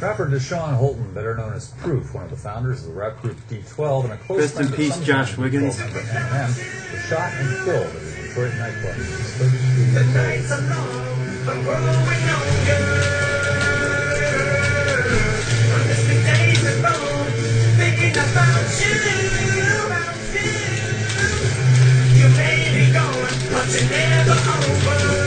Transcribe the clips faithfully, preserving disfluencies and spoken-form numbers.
Rapper Deshaun Holton, better known as Proof, one of the founders of the rap group D twelve, and a close Rest in friend of peace, some Josh Wiggins. member Eminem, was shot and killed at a Detroit nightclub. The nights are long, I'm growing older. I miss the days of old, thinking about you, about you. You may be going, but you're never over.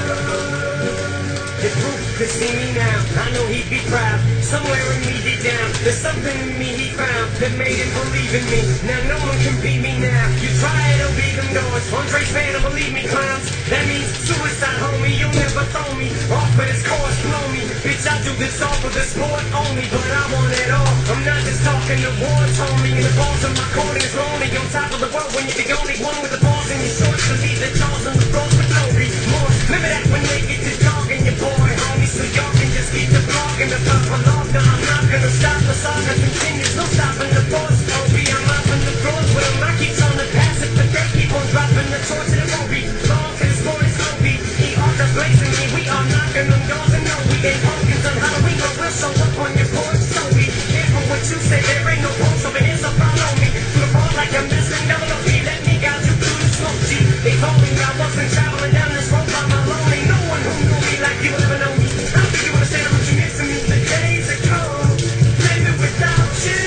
If Proof could see me now, I know he'd be proud. Somewhere in me deep down, there's something in me he found that made him believe in me. Now no one can beat me now. You try it, it'll be them doors. Andre's fan, don't believe me, clowns. That means suicide, homie. You'll never throw me off, but his course blow me. Bitch, I do this all for the sport only, but I want it all. I'm not just talking to wars, homie. And the balls in my court is lonely. On top of the world when you're the only one with the balls in your shorts. Believe the jaws on the floors with no remorse. Remember that when they get to dogging your boy, homie. So y'all can just keep the blogging the puff for long. No, I'm not gonna stop. The saga continues. No stopping the force. Obi, I'm mopping the floors with him. I keep trying to pass it, but they keep on dropping the torch. And it won't be long till this boy is Obi. He are the blazing me. We are knocking them doors and no, we ain't pumpkins on Halloween, but we'll show up on your porch. So be careful what you say. There ain't no pulse over here, so follow me. Through the ball like I'm missing double O P. Let me guide you through the smoke, G. They told me I wasn't traveling down this road by my lonely. No one who knew me like you ever know me. I think you wanna say how much you missing me. The days are cold, maybe without you.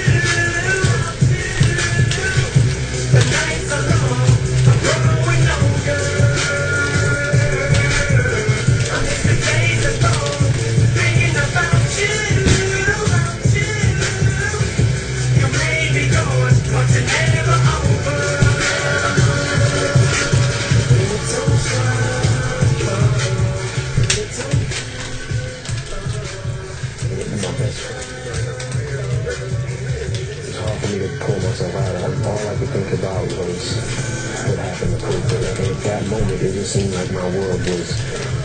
The nights are long, I'm growing older. I miss the days of old, thinking about you, about you. You may be going, but you're never over. It's hard for me to pull myself out of it. All I could think about was what happened to Proof. And at that moment, it just seemed like my world was